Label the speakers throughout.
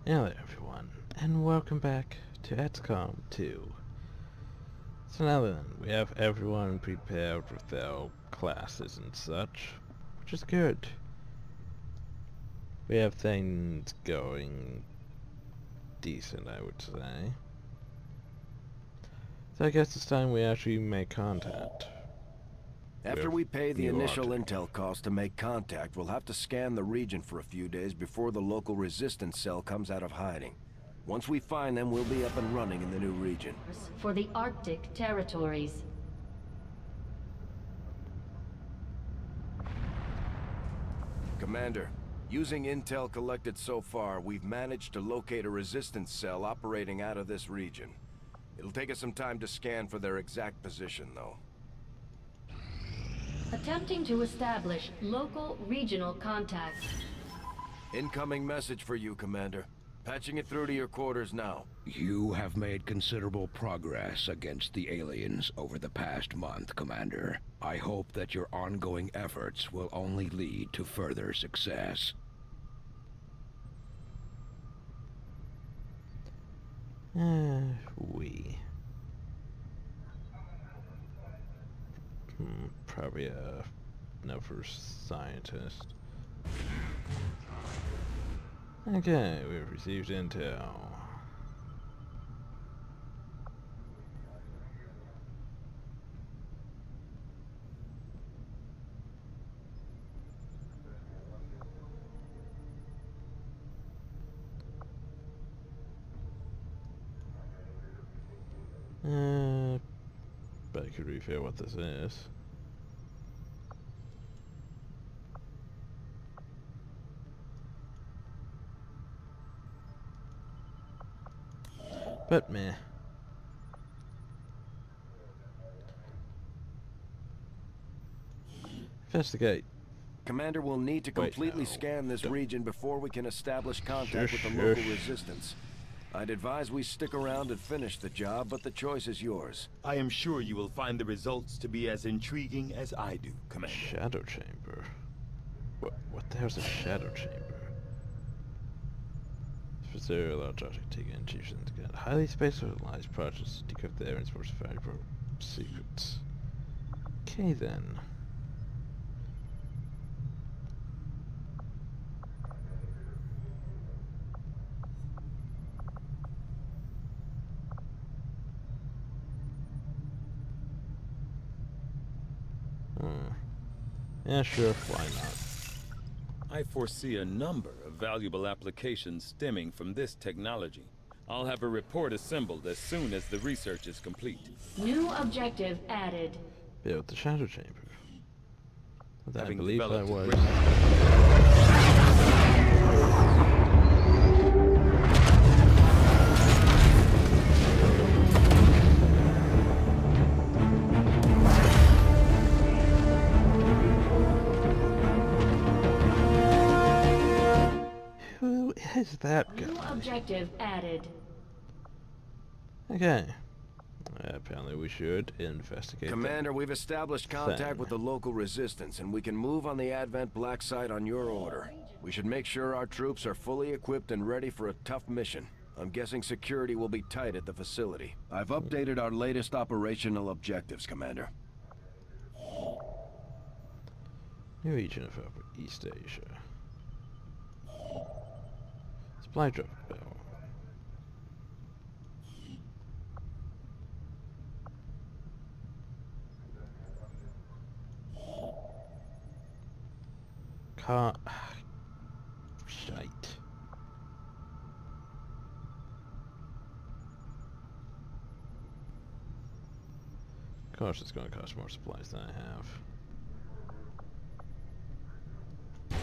Speaker 1: Hello everyone, and welcome back to XCOM 2. So now then, we have everyone prepared with their classes and such, which is good. We have things going decent, I would say. So I guess it's time we actually make contact.
Speaker 2: After we pay the initial intel cost to make contact, we'll have to scan the region for a few days before the local resistance cell comes out of hiding. Once we find them, we'll be up and running in the new region.
Speaker 3: For the Arctic territories.
Speaker 2: Commander, using intel collected so far, we've managed to locate a resistance cell operating out of this region. It'll take us some time to scan for their exact position, though.
Speaker 3: Attempting to establish local regional contact.
Speaker 2: Incoming message for you, Commander. Patching it through to your quarters now.
Speaker 4: You have made considerable progress against the aliens over the past month, Commander. I hope that your ongoing efforts will only lead to further success.
Speaker 1: Probably another scientist. Okay, we've received intel. But I could reveal what this is. But meh. Investigate.
Speaker 2: Commander, will need to completely scan this region before we can establish contact with the local resistance. I'd advise we stick around and finish the job, but the choice is yours.
Speaker 5: I am sure you will find the results to be as intriguing as I do, Commander.
Speaker 1: Shadow chamber? What the hell's a shadow chamber? Specifically, large object taken intuitions again. Highly specialized projects to decrypt the areas for valuable secrets. Okay then. Yeah, sure, why not?
Speaker 6: I foresee a number of valuable applications stemming from this technology. I'll have a report assembled as soon as the research is complete.
Speaker 3: New objective added.
Speaker 1: Build the shadow chamber. I
Speaker 6: Having
Speaker 1: believe that was... Who is that guy?
Speaker 3: New objective added.
Speaker 1: Okay. Apparently we should investigate.
Speaker 2: Commander, we've established contact with the local resistance, and we can move on the Advent Black Site on your order. We should make sure our troops are fully equipped and ready for a tough mission. I'm guessing security will be tight at the facility. I've updated our latest operational objectives, Commander.
Speaker 1: New region of Upper East Asia. Supply drop bell. Shite. Of course it's gonna cost more supplies than I have.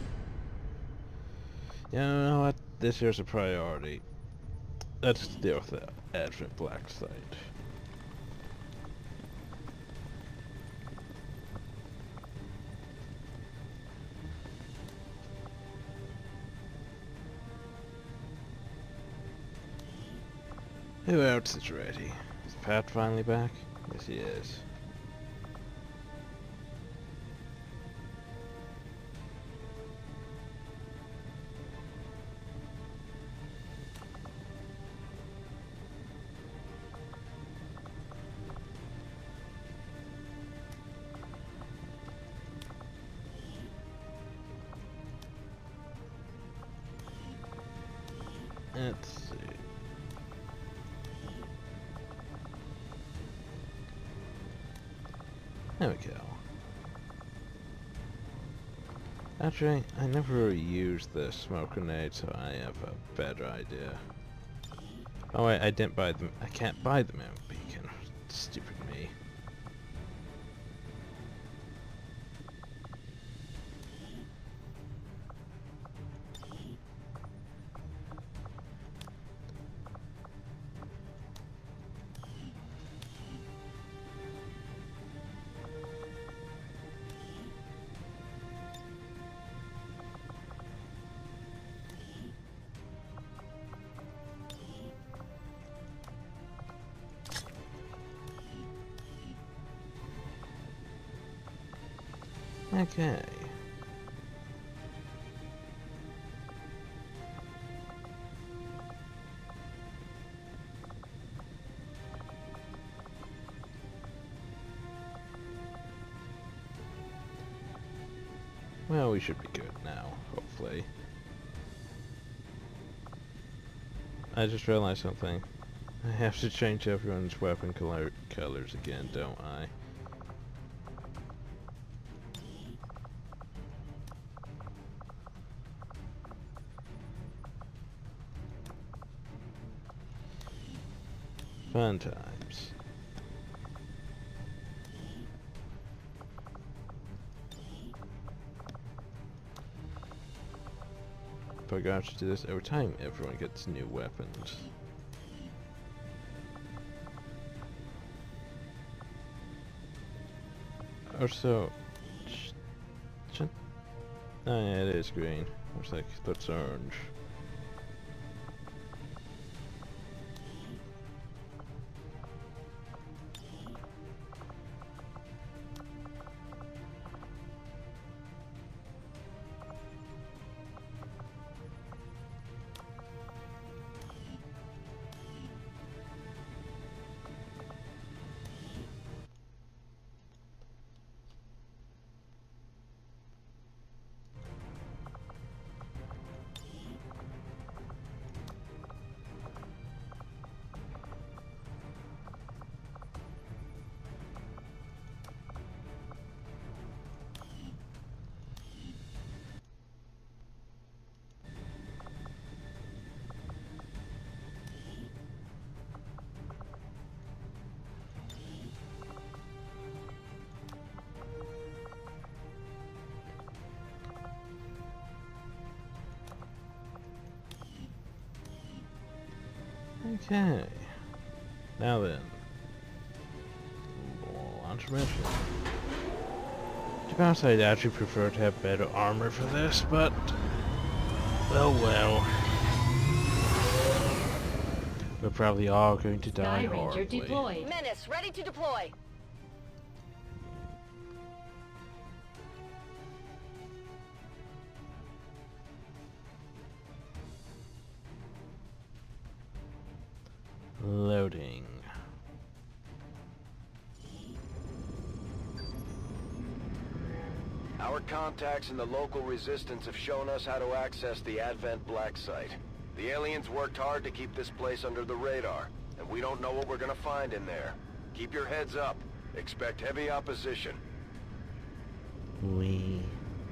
Speaker 1: You know what? This here's a priority. Let's deal with the Advent Black Site. Who else is ready? Is Pat finally back? Yes, he is. Let's see. There we go. Actually, I never really used the smoke grenade, so I have a better idea. Oh wait, I didn't buy them. I can't buy them in Beacon. Stupid me. Okay. Well, we should be good now, hopefully. I just realized something. I have to change everyone's weapon colors again, don't I? Fun times. Forgot to do this every time everyone gets new weapons. Also, oh yeah, it is green. Looks like that's orange. Okay. Now then. Launch mission. To be honest, I'd actually prefer to have better armor for this, but... oh well. We're probably all going to die horribly.
Speaker 3: Deployed.
Speaker 7: Menace, ready to deploy.
Speaker 1: Loading.
Speaker 2: Our contacts in the local resistance have shown us how to access the Advent Black Site. The aliens worked hard to keep this place under the radar, and we don't know what we're gonna find in there. Keep your heads up. Expect heavy opposition.
Speaker 1: We...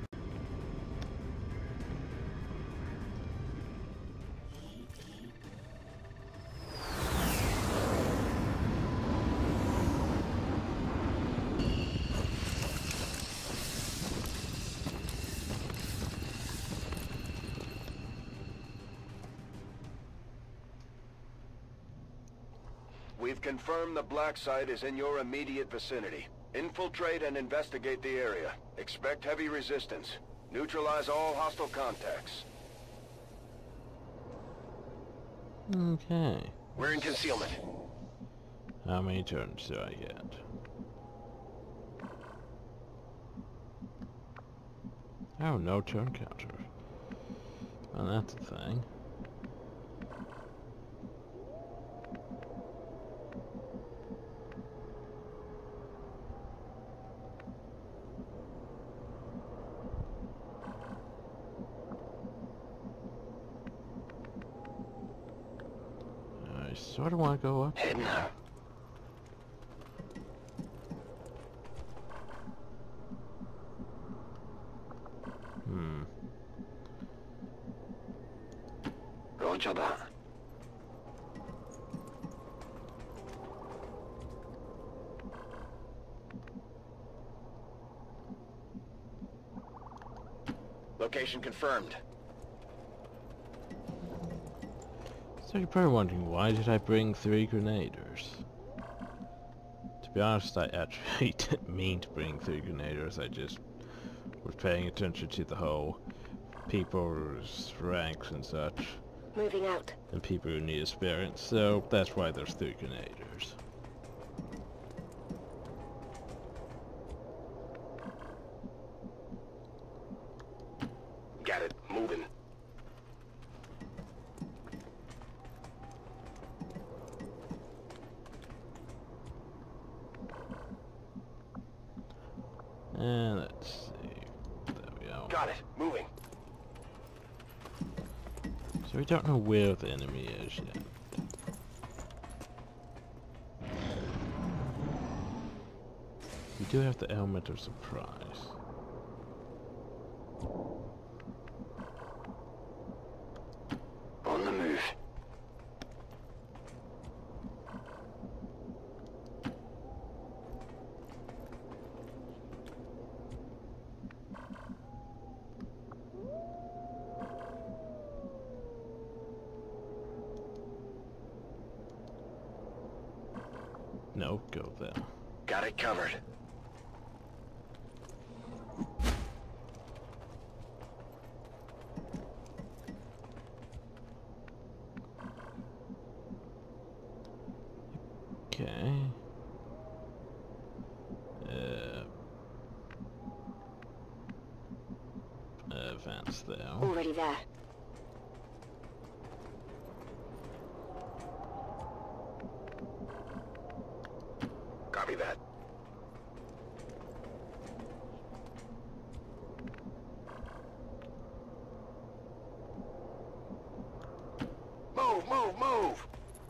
Speaker 2: We've confirmed the Black Site is in your immediate vicinity. Infiltrate and investigate the area. Expect heavy resistance. Neutralize all hostile contacts.
Speaker 1: Okay.
Speaker 2: We're in concealment.
Speaker 1: How many turns do I get? Oh, no turn counter. Well, that's a thing. I sort of want to go up.
Speaker 7: Head now. Roger that. Location confirmed.
Speaker 1: So you're probably wondering, why did I bring 3 grenaders? To be honest, I actually didn't mean to bring 3 grenaders. I just was paying attention to the whole people's ranks and such.
Speaker 8: Moving out.
Speaker 1: And people who need experience, so that's why there's 3 grenaders.
Speaker 7: Got it. Moving.
Speaker 1: And let's see. There we go.
Speaker 7: Got it. Moving.
Speaker 1: So we don't know where the enemy is yet. We do have the element of surprise.
Speaker 7: On the move.
Speaker 1: No, go there.
Speaker 7: Got it covered.
Speaker 1: Okay. Advance there.
Speaker 8: Already there.
Speaker 7: Copy that. Move, move, move!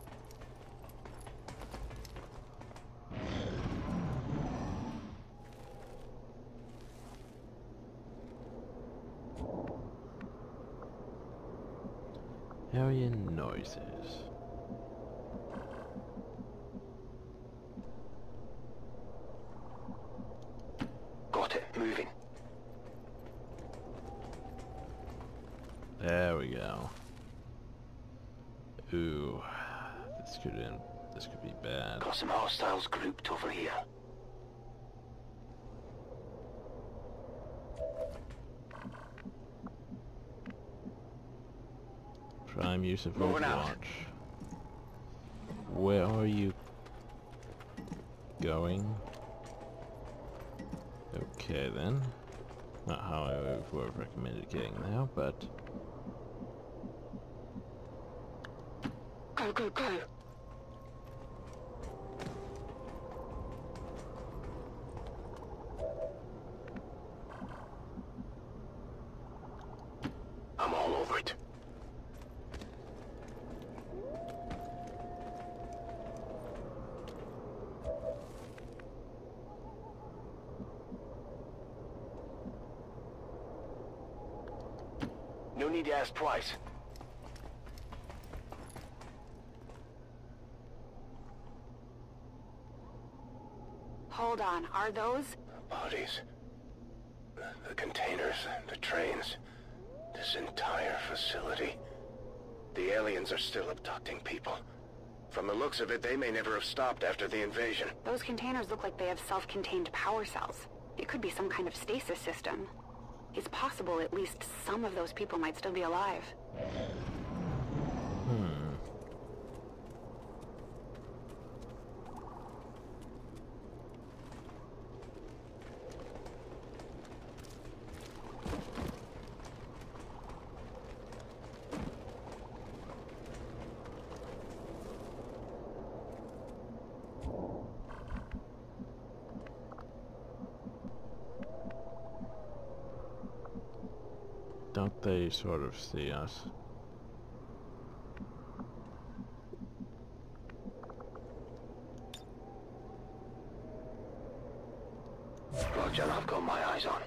Speaker 1: Area noises.
Speaker 7: Got it. Moving.
Speaker 1: There we go. Ooh, this could be bad.
Speaker 7: Got some hostiles grouped over here.
Speaker 1: Prime use of
Speaker 7: Moving out.
Speaker 1: Overwatch. Where are you going? Okay then. Not how I would have recommended getting there, but
Speaker 8: Go, go, go.
Speaker 7: I'm all over it. No need to ask twice.
Speaker 8: Hold on, are those?
Speaker 7: Bodies. The containers, the trains. This entire facility. The aliens are still abducting people. From the looks of it, they may never have stopped after the invasion.
Speaker 8: Those containers look like they have self-contained power cells. It could be some kind of stasis system. It's possible at least some of those people might still be alive.
Speaker 1: don't they sort of see us?
Speaker 7: structure I've got my eyes on.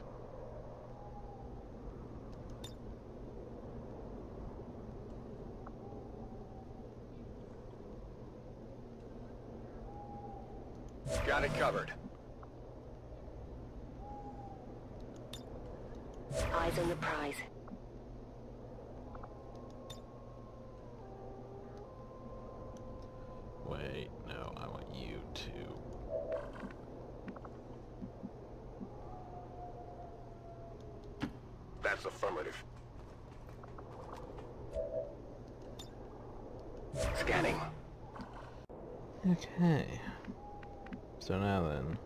Speaker 2: Got it covered.
Speaker 8: Eyes on the prize.
Speaker 1: Wait, no, I want you to.
Speaker 7: That's affirmative. Scanning.
Speaker 1: Okay. So now then.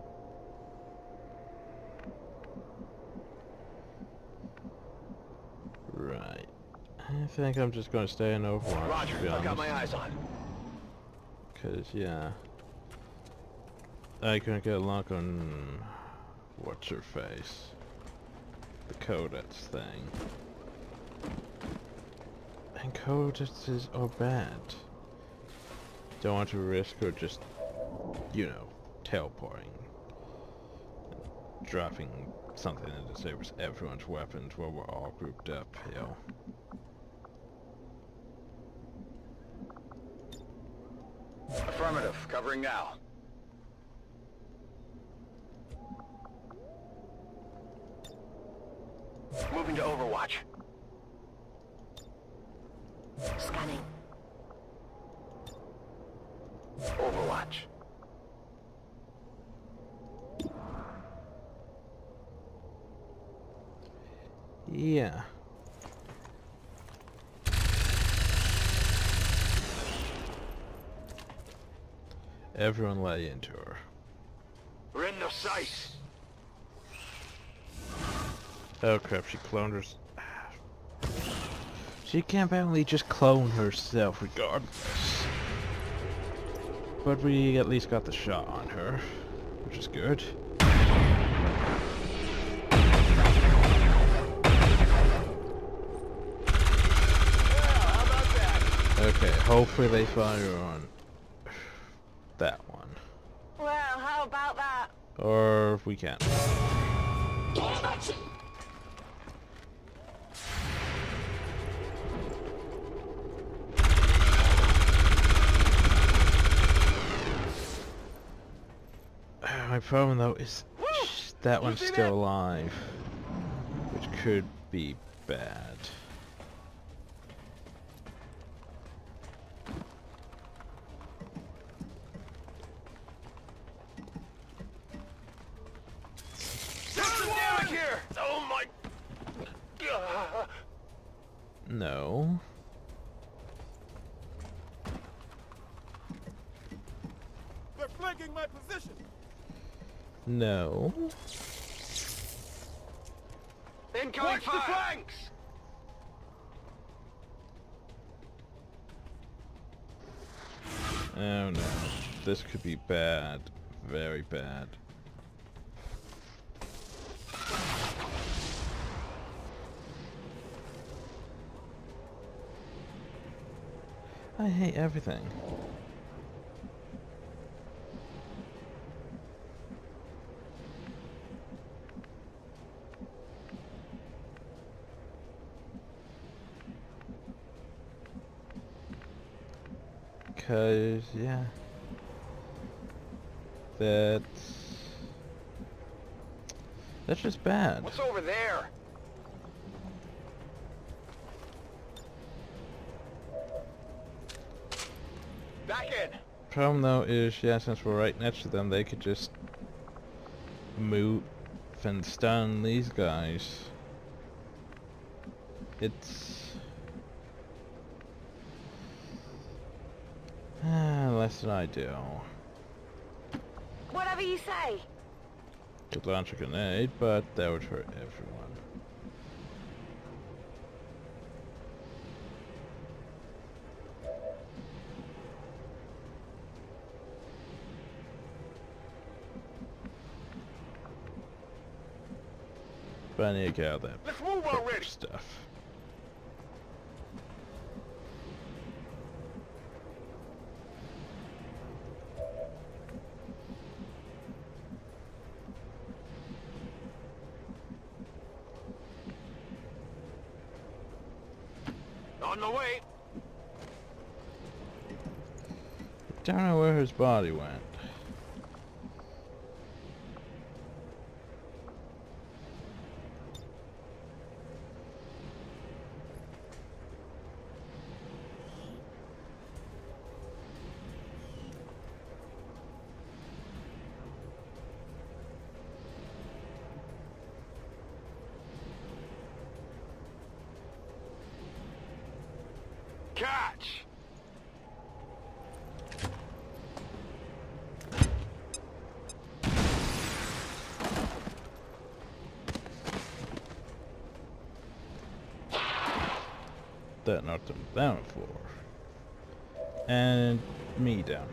Speaker 1: Right. I think I'm just gonna stay in Overwatch,
Speaker 7: Roger,
Speaker 1: to be
Speaker 7: I've got my
Speaker 1: honest.
Speaker 7: eyes on.
Speaker 1: Cause yeah. I couldn't get a lock on what's her face. The Codex thing. And Codexes are bad. Don't want to risk or just, you know, teleporting. Dropping something that disables everyone's weapons while we're all grouped up, yo.
Speaker 2: Affirmative. Covering now.
Speaker 7: Moving to Overwatch.
Speaker 8: Scanning.
Speaker 7: Overwatch.
Speaker 1: Yeah. Everyone lay into her.
Speaker 7: We're in the sight.
Speaker 1: Oh crap, she cloned her. She can apparently just clone herself regardless. But we at least got the shot on her, which is good. Okay, hopefully they fire on that one.
Speaker 8: Well, how about that?
Speaker 1: Or if we can't. My problem though is that one's still alive, which could be bad.
Speaker 7: Oh my...
Speaker 1: No.
Speaker 5: They're flanking my position.
Speaker 1: No.
Speaker 7: Incoming fire! The flanks!
Speaker 1: Oh no. This could be bad. Very bad. I hate everything. Cause yeah. That's just bad.
Speaker 7: What's over there? Back in!
Speaker 1: Problem though is, yeah, since we're right next to them, they could just move and stun these guys. It's less than ideal.
Speaker 8: Whatever you say.
Speaker 1: Could launch a grenade, but that would hurt everyone. But I need to get out that
Speaker 7: Let's move already!
Speaker 1: stuff.
Speaker 7: the way.
Speaker 1: Don't know where his body went.
Speaker 7: Catch!
Speaker 1: That knocked him down 4. And me down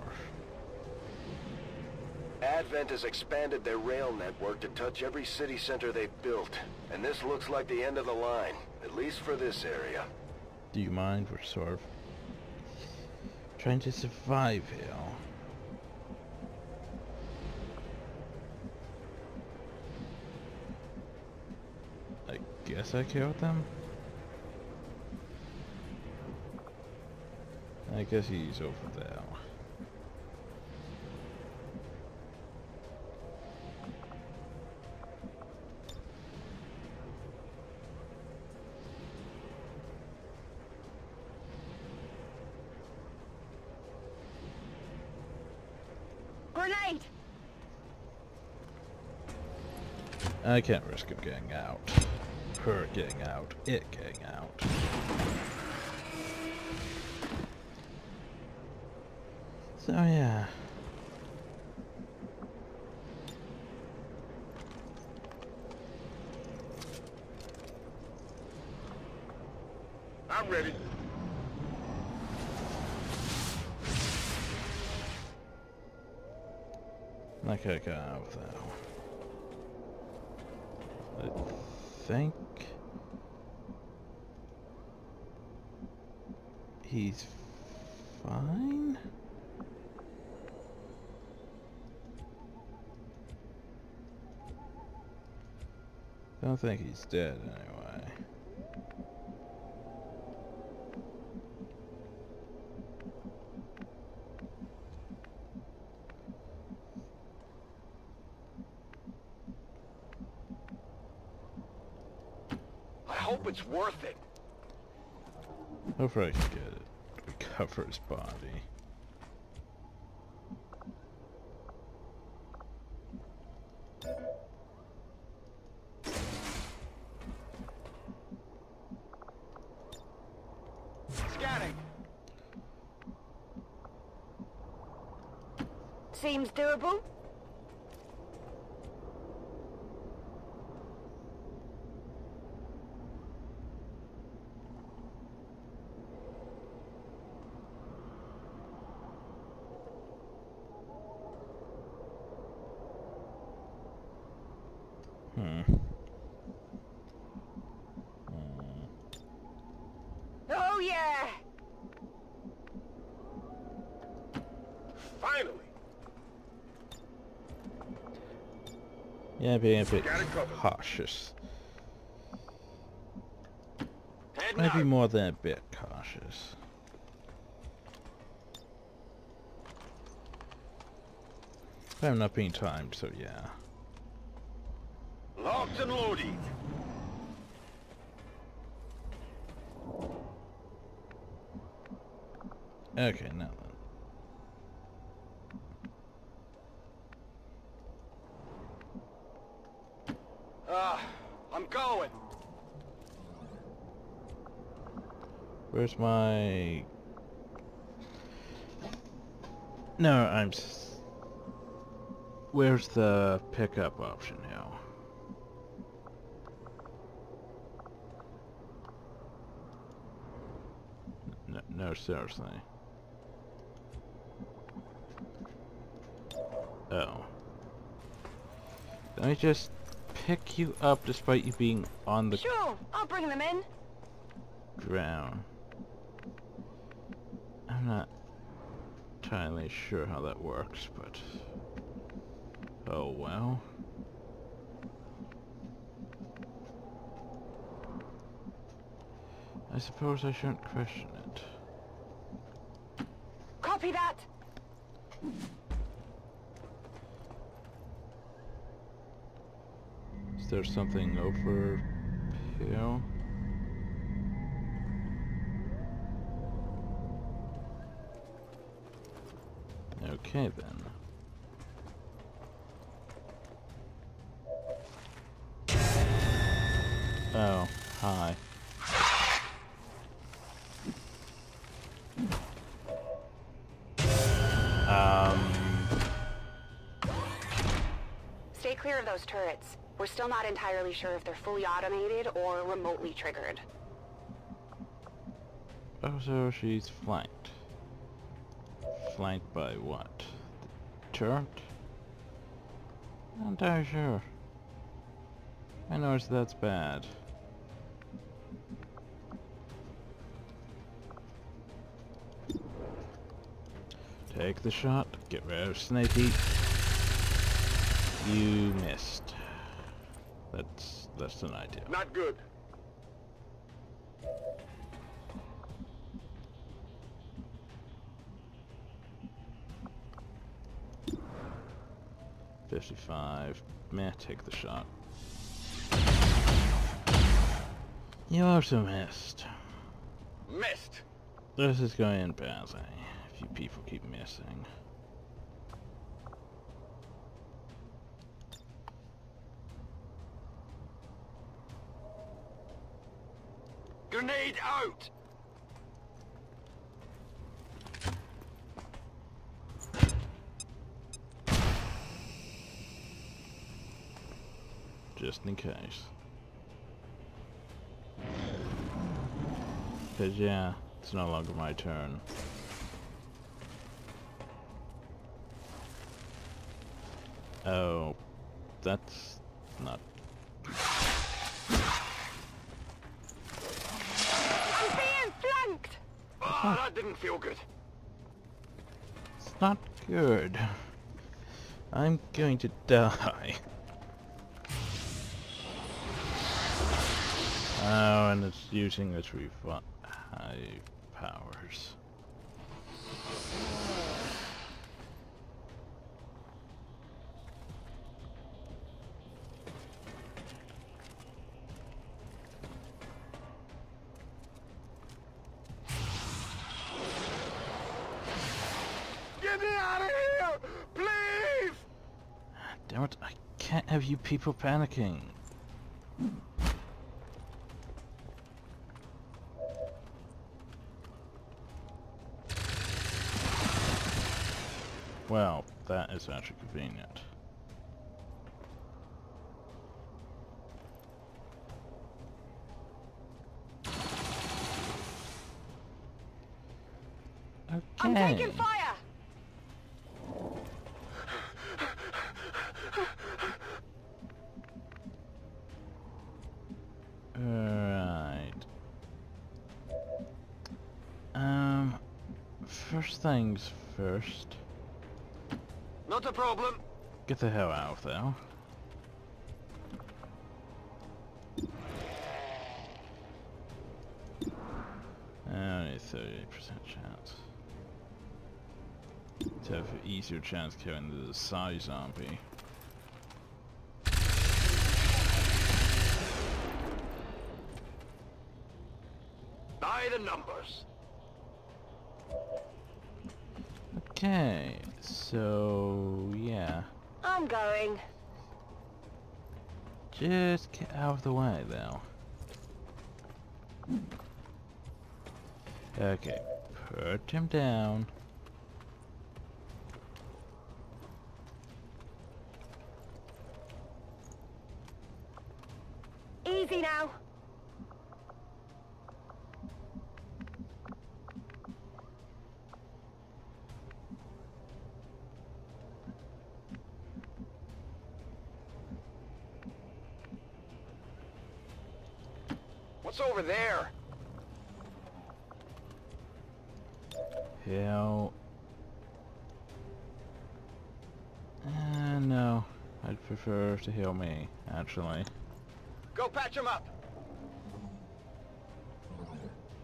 Speaker 1: 4.
Speaker 2: Advent has expanded their rail network to touch every city center they've built. And this looks like the end of the line, at least for this area.
Speaker 1: Do you mind? We're sort of trying to survive here. I guess I killed them? I guess he's over there.
Speaker 8: Grenade!
Speaker 1: I can't risk it getting out. Her getting out. It getting out. So yeah.
Speaker 7: I'm ready.
Speaker 1: Okay, I got out of that. I think he's fine. I don't think he's dead anyway.
Speaker 7: I hope it's worth it.
Speaker 1: Hopefully I can get it. Recover his body.
Speaker 7: Scanning.
Speaker 8: Seems doable. Oh yeah!
Speaker 7: Finally.
Speaker 1: Yeah, being a bit
Speaker 7: Got it covered.
Speaker 1: cautious.
Speaker 7: Heading
Speaker 1: Maybe
Speaker 7: out.
Speaker 1: more than a bit cautious. I'm not being timed, so yeah.
Speaker 7: Locked and loaded.
Speaker 1: Okay, now then.
Speaker 7: I'm going.
Speaker 1: Where's my... No, where's the pickup option now? No, seriously. Oh. Let me just pick you up despite you being on the
Speaker 8: Sure, I'll bring them in.
Speaker 1: ground. I'm not entirely sure how that works, but... Oh well. I I suppose I shouldn't question it.
Speaker 8: Copy that!
Speaker 1: Is there something over here? Okay then. Oh, hi.
Speaker 8: Stay clear of those turrets. We're still not entirely sure if they're fully automated or remotely triggered.
Speaker 1: Oh, so she's flanked. Flanked by what? The turret? Not entirely sure. I notice that's bad. Take the shot. Get rid of Snakey. You missed. That's less than ideal.
Speaker 7: Not good.
Speaker 1: $55. Meh, take the shot. You also missed.
Speaker 7: Missed.
Speaker 1: This is going badly if you people keep missing.
Speaker 7: Grenade out!
Speaker 1: Just in case. Cause yeah, it's no longer my turn. Oh, that's not...
Speaker 8: I'm being flanked!
Speaker 7: Oh, that didn't feel good.
Speaker 1: It's not good. I'm going to die. Oh, and it's using its high powers.
Speaker 7: Get me out of here! Please!
Speaker 1: Damn it, I can't have you people panicking. Well, that is actually convenient. Okay.
Speaker 8: I'm taking fire!
Speaker 1: Right. First things first.
Speaker 7: Not a problem.
Speaker 1: Get the hell out of there. Only 38% chance. To have an easier chance killing the Psy zombie.
Speaker 7: By the numbers.
Speaker 1: Okay, so yeah.
Speaker 8: I'm going.
Speaker 1: Just get out of the way, though. Okay, put him down.
Speaker 8: Easy now.
Speaker 7: What's over there?
Speaker 1: Hell. No. I'd prefer to heal me, actually.
Speaker 7: Go patch him up.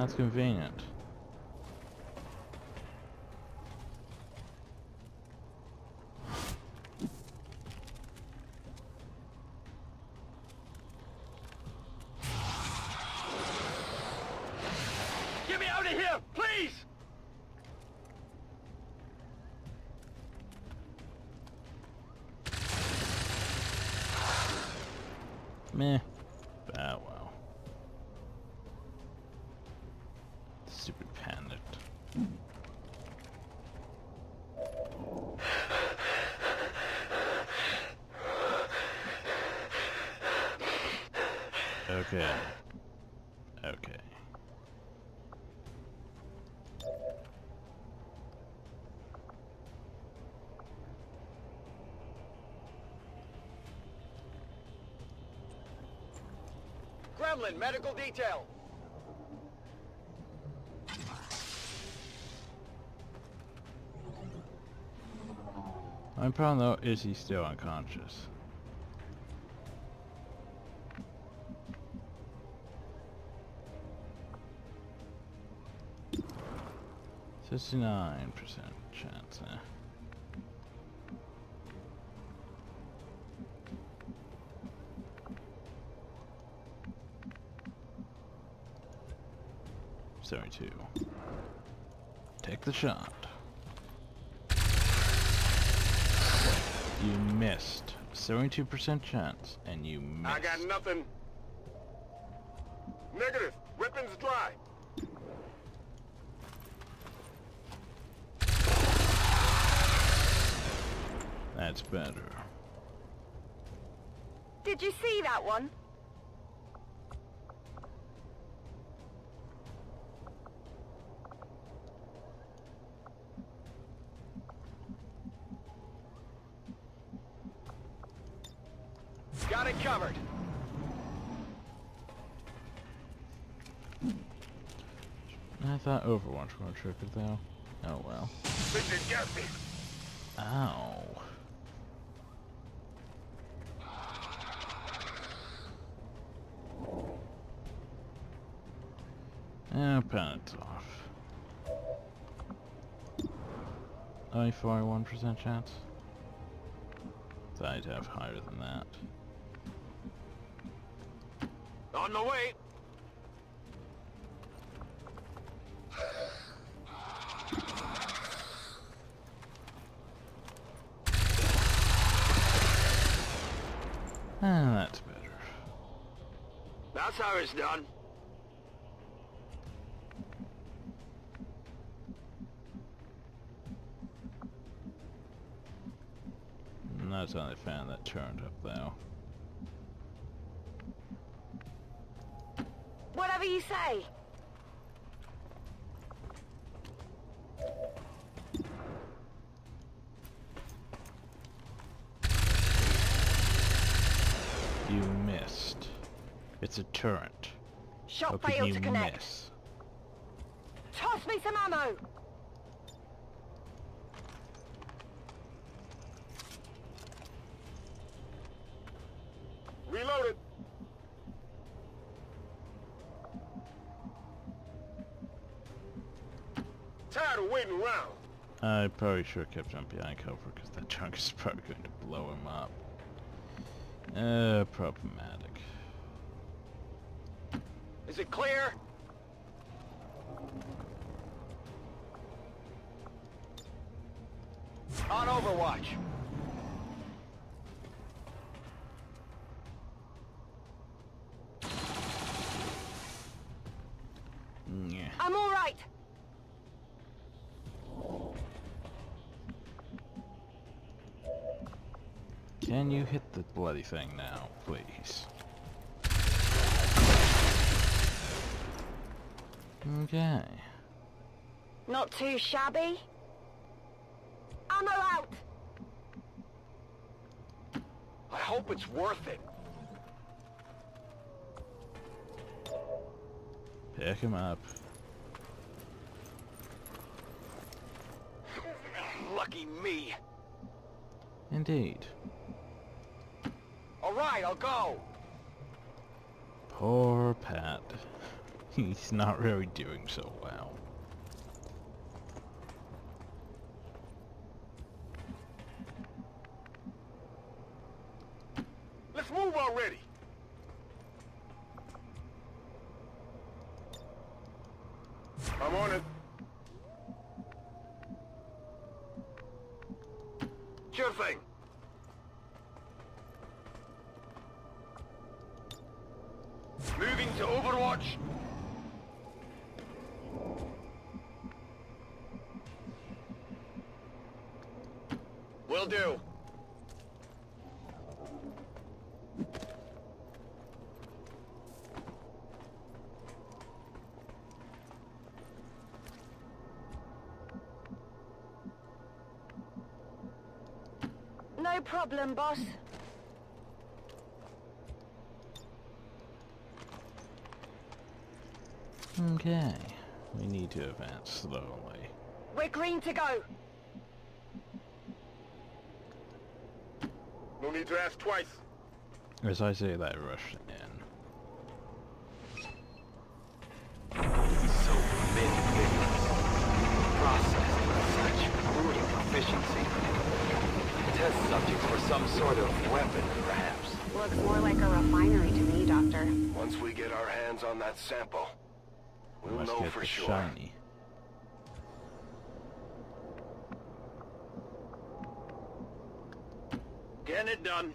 Speaker 1: That's convenient.
Speaker 2: Get me out of here, please!
Speaker 1: Meh. Ah, well. Stupid panic. Okay. Okay.
Speaker 2: Gremlin, medical detail.
Speaker 1: My problem though is he's still unconscious. $69% chance, eh? $72. Take the shot. You missed. 72% chance, and you missed.
Speaker 2: I got nothing. Negative. Weapons dry.
Speaker 1: That's better.
Speaker 8: Did you see that one?
Speaker 2: Got it covered.
Speaker 1: I thought Overwatch would trick it though. Oh well.
Speaker 2: This did get me.
Speaker 1: Ow. Penance off. Only 41% chance. Thought I'd have higher than that.
Speaker 2: On the way.
Speaker 1: That's better.
Speaker 2: That's how it's done.
Speaker 1: That's the only fan that turned up though.
Speaker 8: Whatever you say.
Speaker 1: You missed. It's a turret.
Speaker 8: Shot
Speaker 1: How could
Speaker 8: failed
Speaker 1: you
Speaker 8: to connect.
Speaker 1: miss?
Speaker 8: Toss me some ammo.
Speaker 2: Reloaded. Tired of waiting around.
Speaker 1: I probably should have kept him behind cover because that chunk is probably going to blow him up. Problematic.
Speaker 2: Is it clear? On Overwatch.
Speaker 1: Yeah.
Speaker 8: I'm all right.
Speaker 1: Can you hit the bloody thing now, please? Okay.
Speaker 8: Not too shabby. Ammo out.
Speaker 2: I hope it's worth it.
Speaker 1: Pick him up.
Speaker 2: Lucky me.
Speaker 1: Indeed.
Speaker 2: All right, I'll go.
Speaker 1: Poor Pat. He's not really doing so well.
Speaker 7: Let's move already! I'm on it. Sure thing. Moving to Overwatch. Will do.
Speaker 8: No problem, boss.
Speaker 1: Okay. We need to advance slowly.
Speaker 8: We're green to go.
Speaker 7: No need to ask twice.
Speaker 1: As I say that, rush in.
Speaker 9: So meticulous, processed with such brutal efficiency. Test subjects for some sort of weapon, perhaps.
Speaker 8: Looks more like a refinery to me, Doctor.
Speaker 7: Once we get our hands on that sample, we'll
Speaker 1: Must
Speaker 7: know
Speaker 1: get
Speaker 7: for
Speaker 1: the
Speaker 7: sure.
Speaker 1: shiny.
Speaker 7: Getting it done.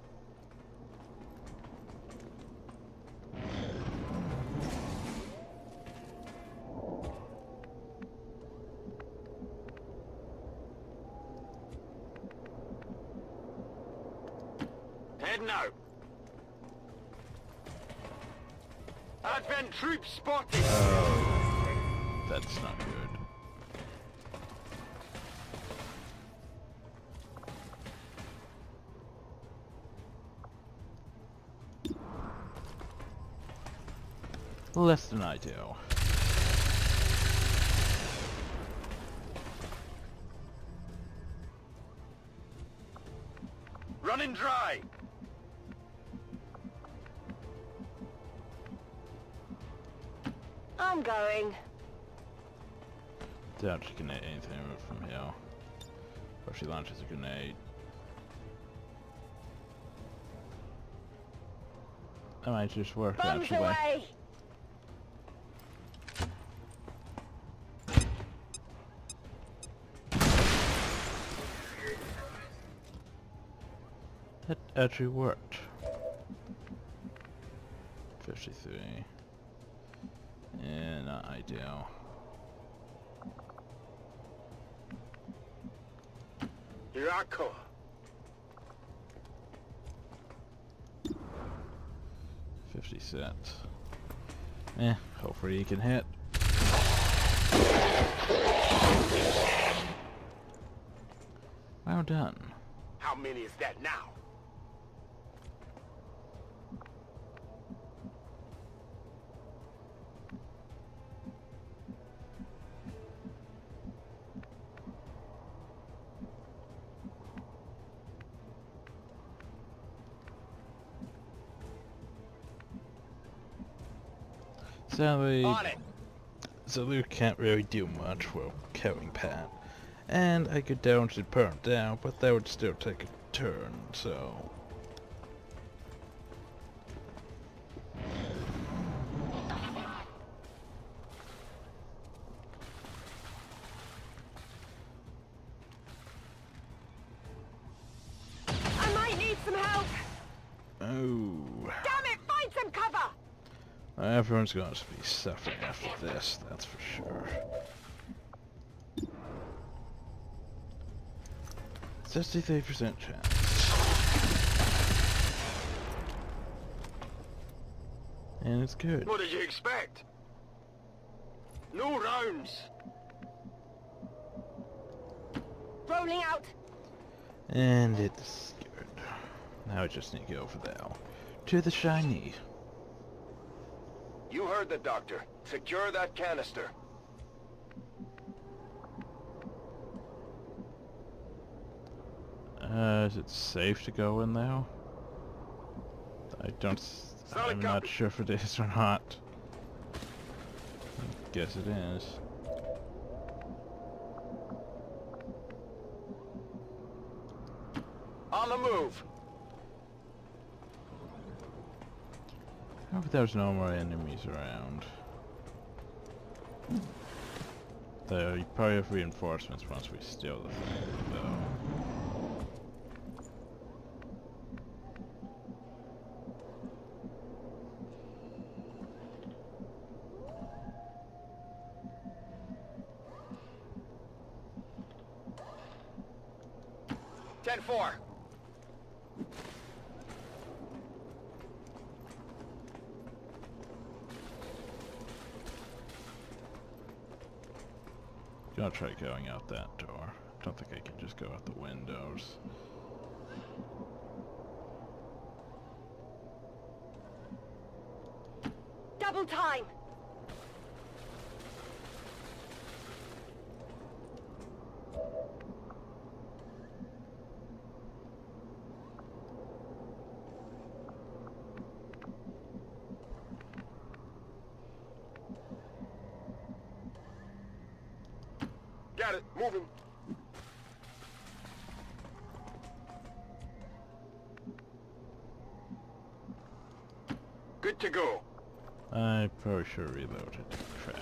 Speaker 7: Heading out. Advent troops spotted.
Speaker 1: Oh, that's not good. Less than ideal.
Speaker 7: Running dry.
Speaker 8: I'm going.
Speaker 1: Doubt she can hit anything from here. Or she launches a grenade. That might just work
Speaker 8: Bombs
Speaker 1: actually.
Speaker 8: away!
Speaker 1: That actually worked. 53. Yeah, not ideal.
Speaker 7: Here I come.
Speaker 1: 50 cents. Hopefully you can hit. Well done.
Speaker 7: How many is that now?
Speaker 1: Sadly,
Speaker 7: On it.
Speaker 1: so Luke can't really do much while killing Pat. And I could down to burn down, but that would still take a turn, so...
Speaker 8: I might need some help.
Speaker 1: Oh...
Speaker 8: Damn it, find some cover.
Speaker 1: Everyone's going to be suffering after this, that's for sure. 63% chance. And it's good.
Speaker 7: What did you expect? No rounds.
Speaker 8: Rolling out.
Speaker 1: And it's good. Now I just need to go over there. To the shiny.
Speaker 7: You heard the doctor. Secure that canister.
Speaker 1: Is it safe to go in there? I'm not sure if it is or not. Guess it is.
Speaker 9: On the move.
Speaker 1: I hope there's no more enemies around. Though you probably have reinforcements once we steal the thing, though.
Speaker 9: Ten-4.
Speaker 1: I'll try going out that door. Don't think I can just go out the windows.
Speaker 8: Double time!
Speaker 9: Got it. Moving. Good to go.
Speaker 1: I probably should have reloaded. Crap.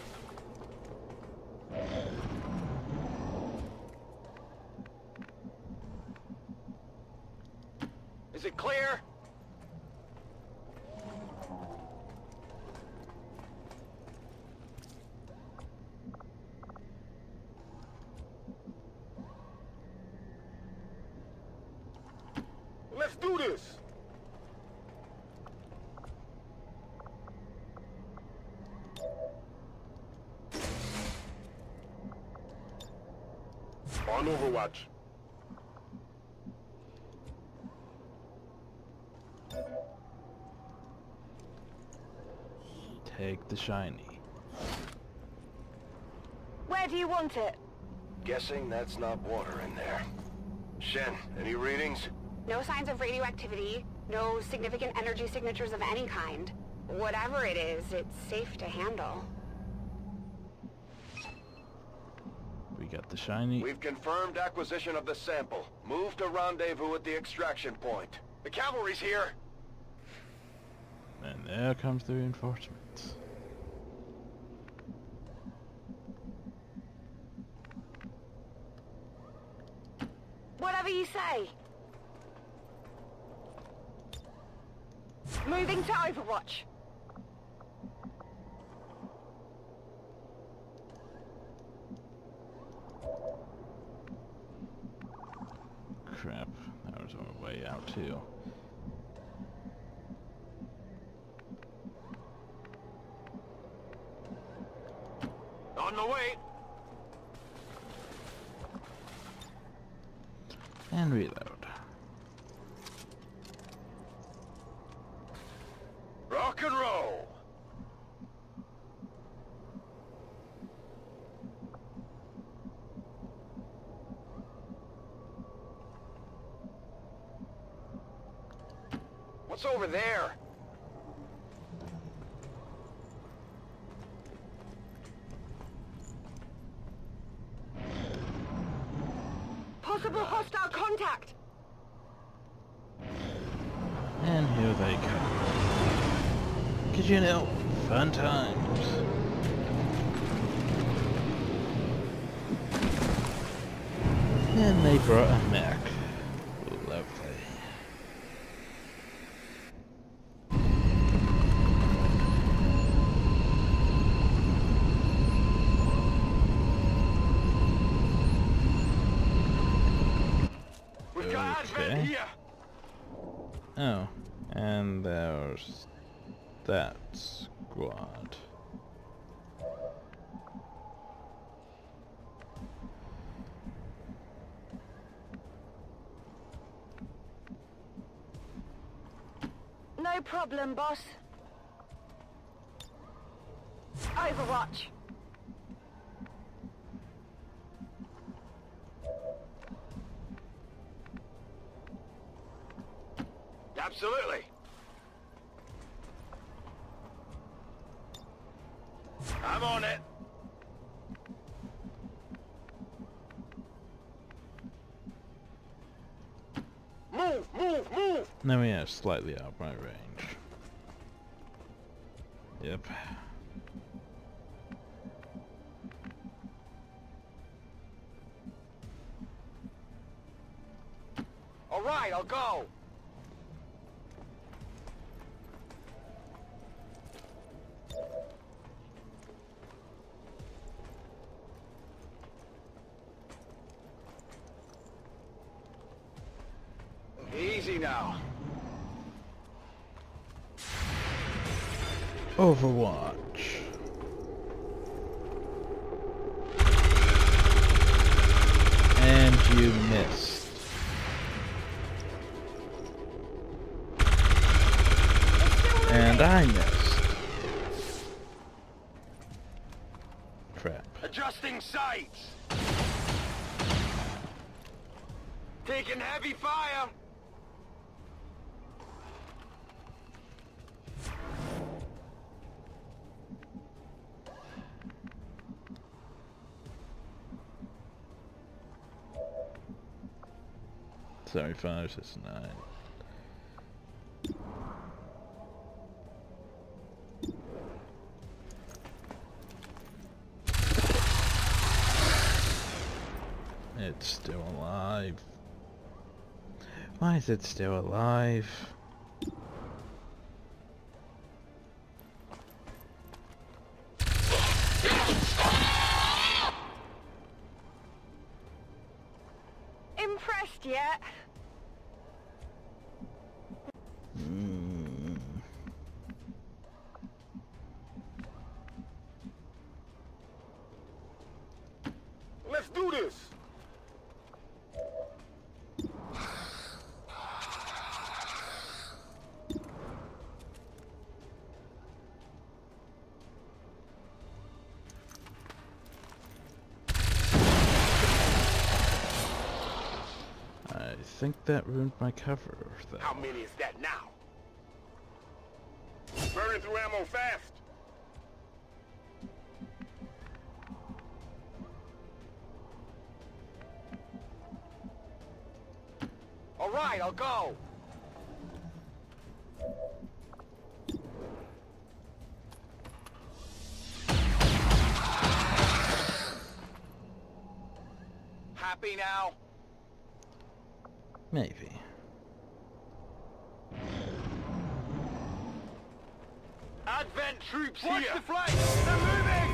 Speaker 9: Is it clear? Let's do this! On Overwatch.
Speaker 1: Take the shiny.
Speaker 8: Where do you want it?
Speaker 7: Guessing that's not water in there. Shen, any readings?
Speaker 8: No signs of radioactivity, no significant energy signatures of any kind. Whatever it is, it's safe to handle.
Speaker 1: We got the shiny.
Speaker 7: We've confirmed acquisition of the sample. Move to rendezvous at the extraction point.
Speaker 9: The cavalry's here!
Speaker 1: And there comes the reinforcements.
Speaker 8: Whatever you say. Moving to Overwatch.
Speaker 1: Crap, that was on the way out too.
Speaker 9: On the way!
Speaker 1: And reload.
Speaker 9: Rock and roll! What's over there?
Speaker 8: Possible hostile contact!
Speaker 1: And here they come. 'Cause you know, fun times. And they brought a mech. Lovely.
Speaker 9: We've got Advent here!
Speaker 1: Oh, and there's that squad.
Speaker 8: No problem, boss. Overwatch.
Speaker 9: Absolutely. I'm on it.
Speaker 1: No, yeah, slightly out of my range. Yep.
Speaker 9: All right, I'll go. Easy now.
Speaker 1: Overwatch. And you missed. And I missed. Crap.
Speaker 9: Adjusting sights. Taking heavy fire.
Speaker 1: Sorry, 5, 6, 9. It's still alive. Why is it still alive?
Speaker 8: Impressed yet?
Speaker 9: Let's do this.
Speaker 1: I think that ruined my cover, though.
Speaker 9: How many is that now? Burning through ammo fast. All right, I'll go. Happy now?
Speaker 1: Maybe.
Speaker 9: Advent troops here! Watch the flank! They're moving!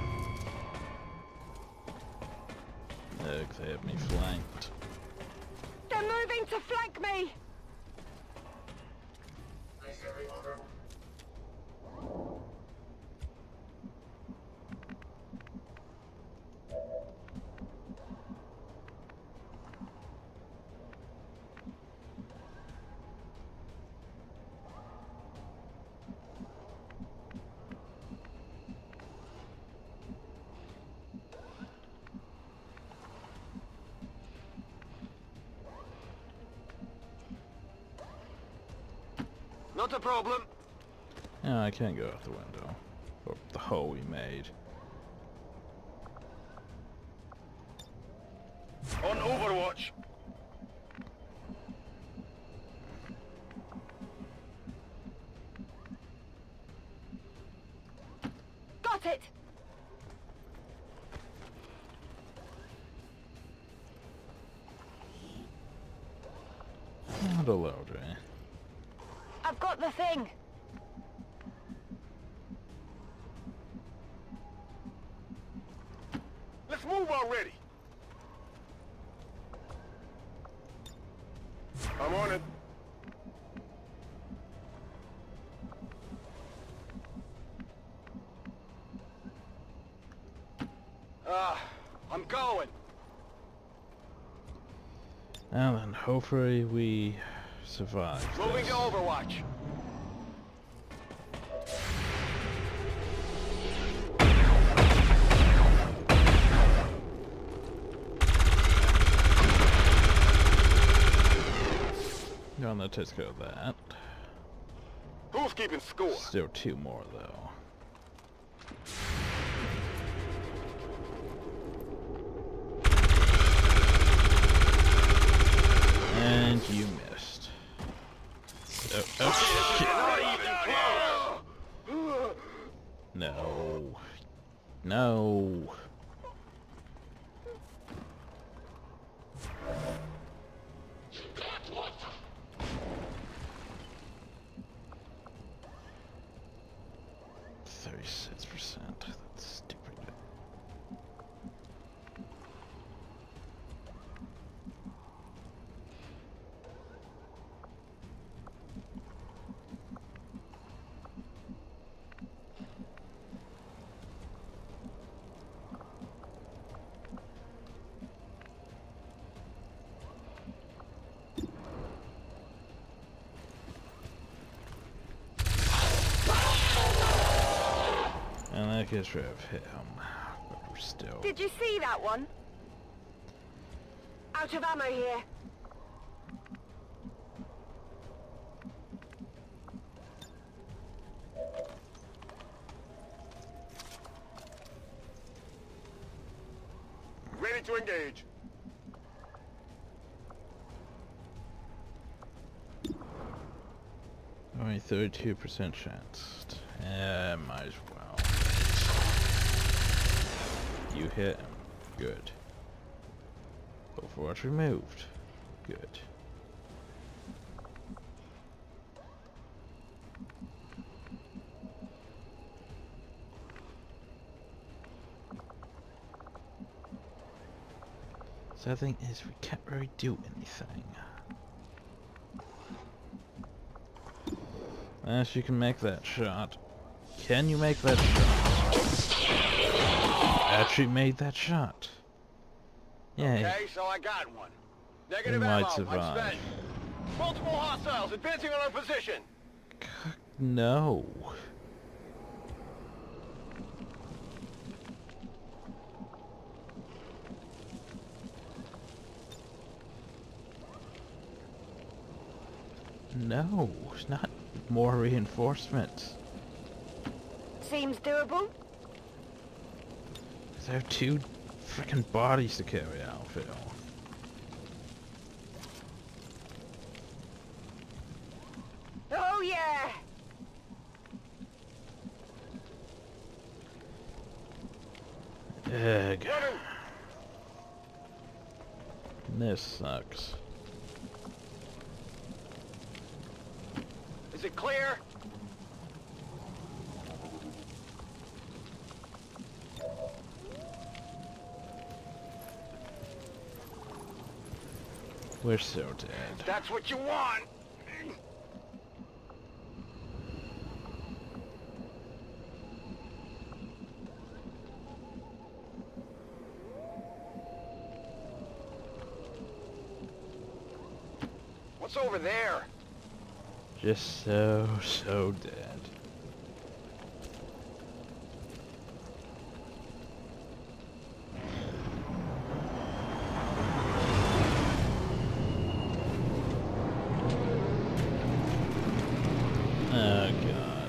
Speaker 1: Look, they have me flanked.
Speaker 8: They're moving to flank me!
Speaker 9: Not a problem.
Speaker 1: No, I can't go out the window. Or the hole we made.
Speaker 9: On Overwatch.
Speaker 8: Got it!
Speaker 1: Not a loader, eh?
Speaker 8: I've got the thing!
Speaker 9: Let's move already. I'm on it. I'm going.
Speaker 1: Now then, hopefully we survive
Speaker 9: Moving
Speaker 1: this.
Speaker 9: to Overwatch.
Speaker 1: No, let's go that.
Speaker 9: Who's keeping score?
Speaker 1: Still 2 more though. And you missed. Oh, shit.
Speaker 9: Not even close.
Speaker 1: No. No. That's stupid. And that gets rid of him, but we're still...
Speaker 8: Did you see that one? Out of ammo here.
Speaker 9: Ready to engage.
Speaker 1: Only 32% chance. Might as well. You hit him. Good. Overwatch removed. Good. So the thing is, we can't really do anything. Unless you can make that shot. Can you make that shot? Actually made that shot. Yay.
Speaker 9: Okay, so I got one. Negative
Speaker 1: We
Speaker 9: ammo.
Speaker 1: might survive.
Speaker 9: I'm spent. Multiple hostiles advancing on our position.
Speaker 1: No. No, not more reinforcements.
Speaker 8: Seems doable.
Speaker 1: I have 2 freaking bodies to carry out, Phil.
Speaker 8: Oh yeah!
Speaker 1: Ugh. This sucks.
Speaker 9: Is it clear?
Speaker 1: We're so dead.
Speaker 9: That's what you want. What's over there?
Speaker 1: Just so dead. Oh god.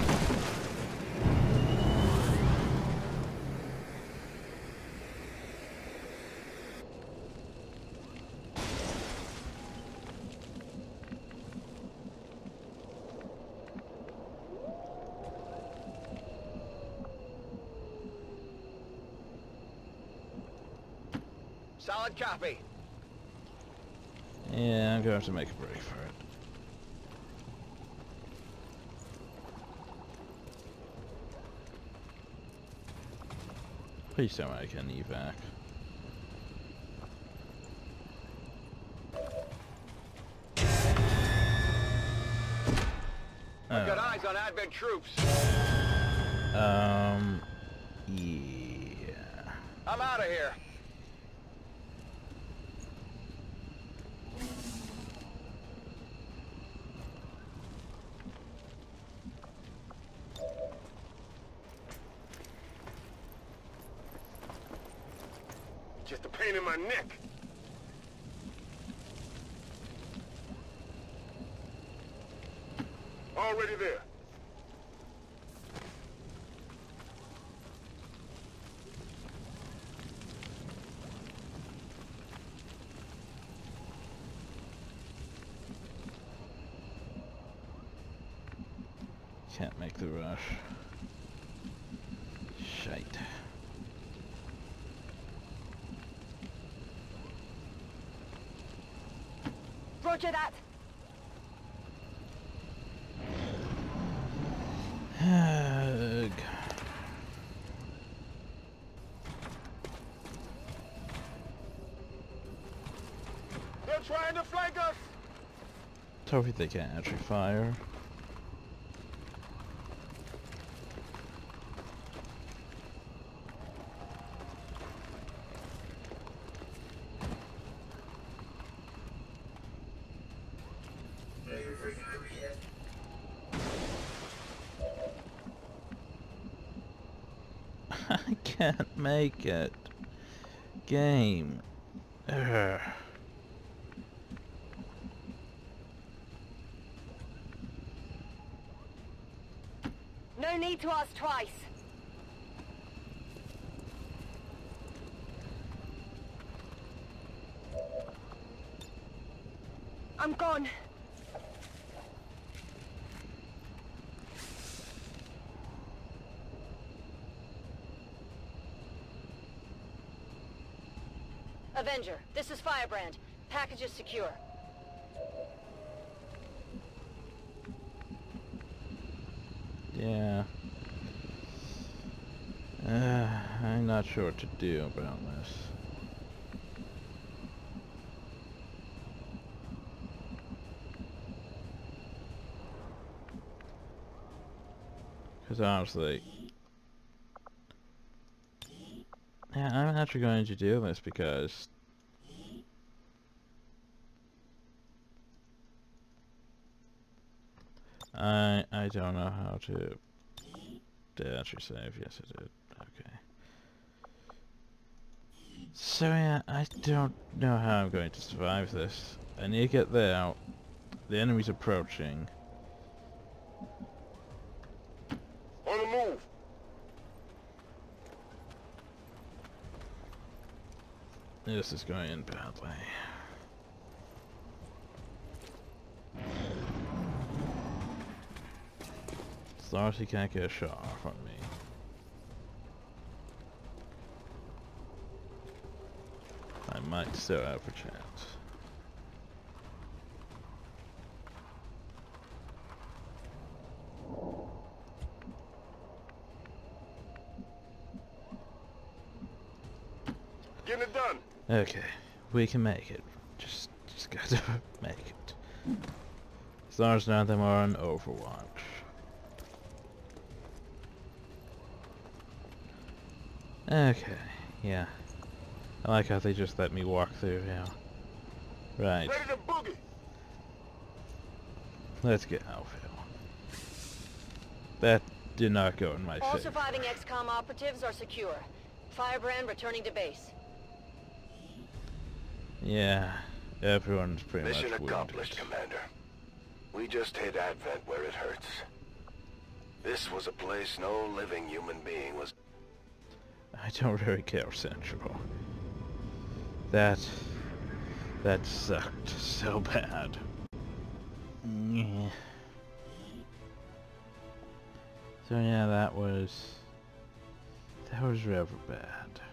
Speaker 9: Solid copy.
Speaker 1: Yeah, I'm going to have to make a break for it. Please tell me I can evac.
Speaker 9: I've got eyes on Advent troops.
Speaker 1: Yeah.
Speaker 9: I'm out of here. Just a pain in my neck. Already there.
Speaker 1: can't make the rush. Shite.
Speaker 8: Roger that.
Speaker 1: Ugh.
Speaker 9: They're trying to flank us!
Speaker 1: Hopefully they can't actually fire. I can't make it. Game. Ugh.
Speaker 8: No need to ask twice. I'm gone.
Speaker 10: Avenger, this is Firebrand. Package is secure.
Speaker 1: Yeah. I'm not sure what to do about this. Because honestly... Yeah, I'm actually going to do this because... I don't know how to... Did I actually save? Yes, I did. Okay. So yeah, I don't know how I'm going to survive this. I need to get there out. The enemy's approaching.
Speaker 9: On the move!
Speaker 1: This is going in badly. As long as he can't get a shot off on me. I might still have a chance.
Speaker 9: Getting it done!
Speaker 1: Okay, we can make it. Just gotta make it. As long as none of them are on Overwatch. Okay, yeah. I like how they just let me walk through now. Right.
Speaker 9: Ready to boogie!
Speaker 1: Let's get outfield. That did not go in my
Speaker 10: All
Speaker 1: favor.
Speaker 10: surviving XCOM operatives are secure. Firebrand returning to base.
Speaker 1: Yeah, everyone's pretty
Speaker 7: Mission
Speaker 1: much
Speaker 7: accomplished,
Speaker 1: wounded.
Speaker 7: Commander. We just hit Advent where it hurts. This was a place no living human being was...
Speaker 1: I don't really care, Central. That sucked so bad. Yeah. So yeah, that was rather bad.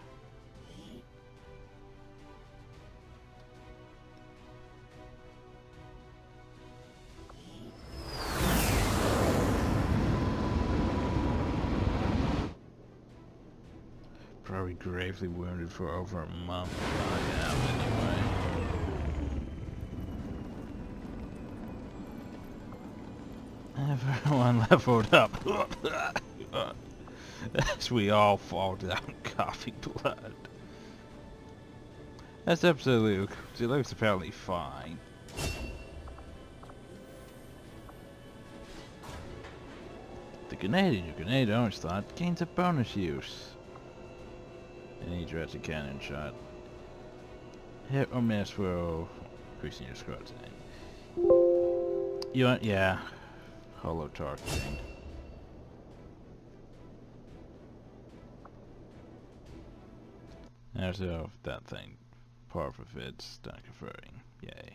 Speaker 1: Probably gravely wounded for over a month. I am anyway. Everyone leveled up. As we all fall down coughing blood. That's absolutely Luke. Luke's apparently fine. The grenade in your grenade orange slot gains a bonus use. Any directed cannon shot. Hit or miss will increasing your squad's aim. You want, yeah. Hollow targeting. There's that thing. Part of it's done converting. Yay.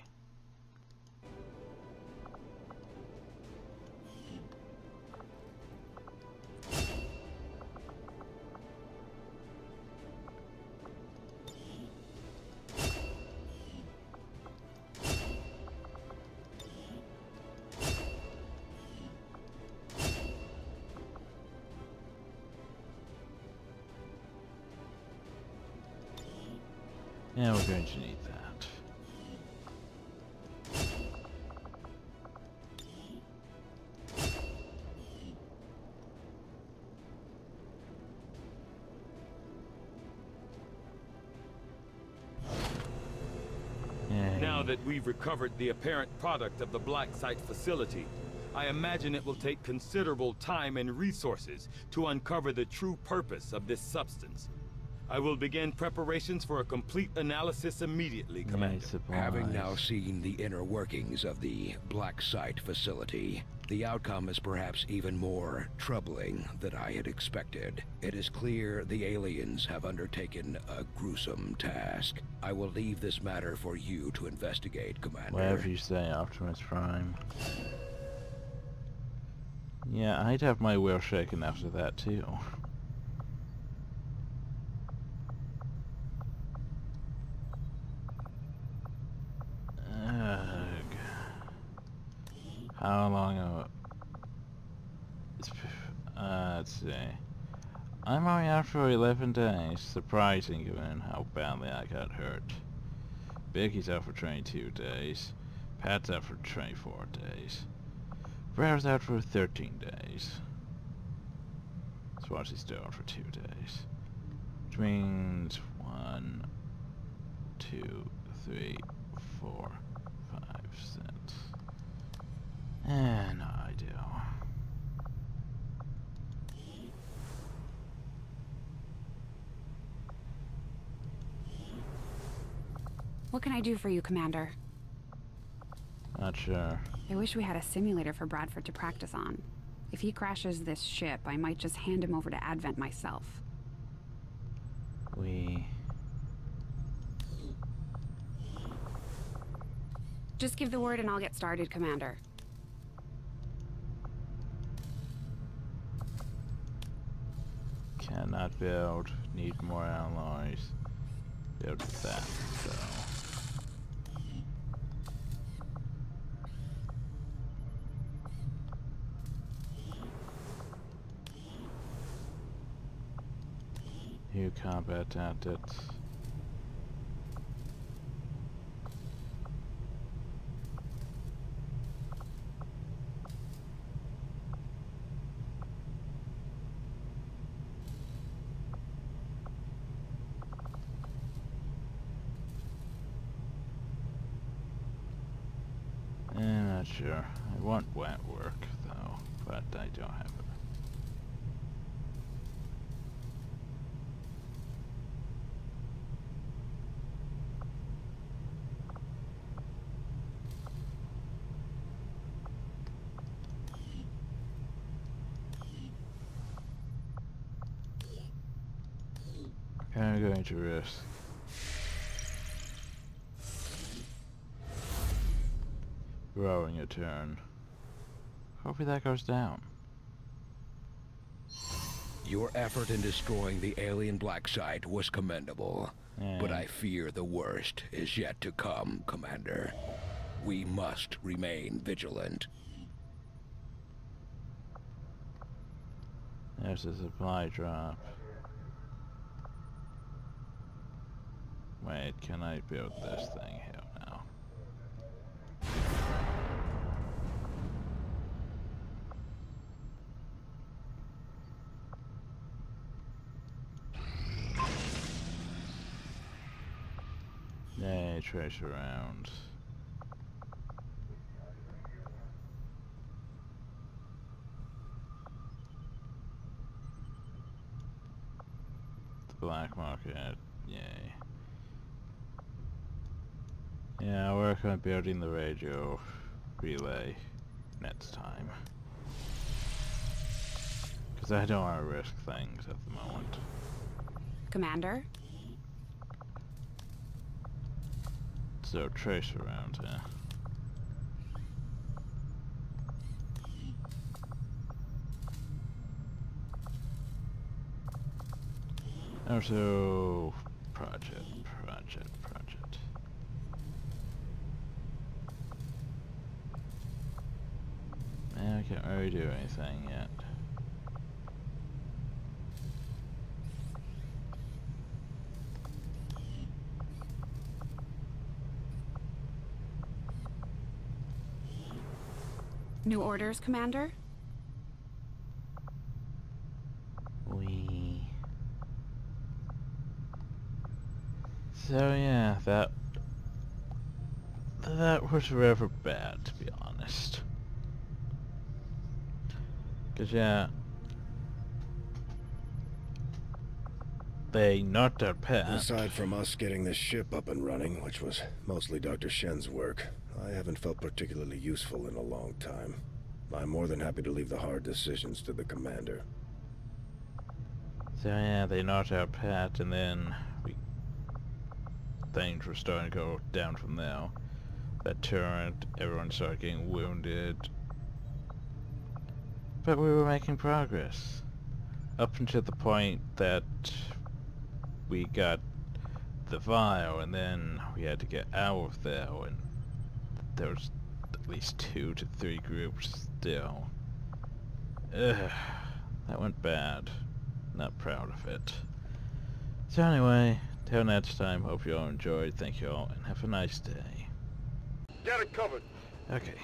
Speaker 1: Yeah, we're going to need that.
Speaker 6: Now that we've recovered the apparent product of the Black Site facility, I imagine it will take considerable time and resources to uncover the true purpose of this substance. I will begin preparations for a complete analysis immediately, Commander.
Speaker 4: Having now seen the inner workings of the Black Site facility, the outcome is perhaps even more troubling than I had expected. It is clear the aliens have undertaken a gruesome task. I will leave this matter for you to investigate, Commander.
Speaker 1: Whatever you say, Optimus Prime. Yeah, I'd have my will shaken after that too. Ugh. How long let's see. I'm only out for 11 days. Surprising given how badly I got hurt. Vicky's out for 22 days. Pat's out for 24 days. Blair's out for 13 days. Swarzy's still out for 2 days. Which means 1, 2, 3, 4, 5, 6. And I do.
Speaker 8: What can I do for you, Commander?
Speaker 1: Not sure.
Speaker 8: I wish we had a simulator for Bradford to practice on. If he crashes this ship, I might just hand him over to Advent myself. Just give the word and I'll get started, Commander.
Speaker 1: Cannot build. Need more alloys. Build that, so. New combat tactics. I'm not sure. I want wet work though, but I don't have it. I'm going to risk. Growing a turn. Hopefully that goes down.
Speaker 4: Your effort in destroying the alien Black Site was commendable, but I fear the worst is yet to come, Commander. We must remain vigilant.
Speaker 1: There's a supply drop. Wait, can I build this thing here now? Yay, trace around. The black market, yay. Yeah, I'll work on building the radio relay next time. Because I don't want to risk things at the moment.
Speaker 8: Commander?
Speaker 1: So trace around here. Also, project. Man, I can't really do anything yet.
Speaker 8: New orders, Commander?
Speaker 1: So yeah, that was rather bad, to be honest. 'Cause yeah, they knocked our Pat.
Speaker 7: Aside from us getting this ship up and running, which was mostly Dr. Shen's work, I haven't felt particularly useful in a long time. I'm more than happy to leave the hard decisions to the commander.
Speaker 1: So yeah, they knocked out Pat, and then things were starting to go down from there. That turret, everyone started getting wounded. But we were making progress. Up until the point that we got the vial, and then we had to get out of there, and there was at least 2 to 3 groups still. Ugh, that went bad. Not proud of it. So anyway, till next time, hope you all enjoyed. Thank you all, and have a nice day.
Speaker 9: Got it covered.
Speaker 1: Okay.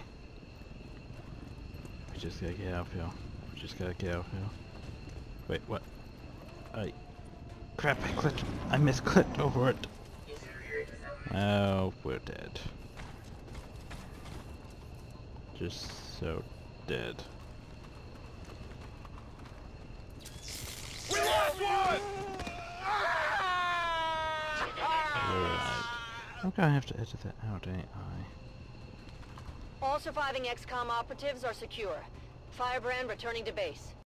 Speaker 1: We just gotta get out of here. We just gotta get out of here. Wait, what? Crap, I misclicked over it. Oh, we're dead. Just so dead.
Speaker 9: We lost one!
Speaker 1: Alright. I'm gonna have to edit that out, ain't I?
Speaker 10: All surviving XCOM operatives are secure. Firebrand returning to base.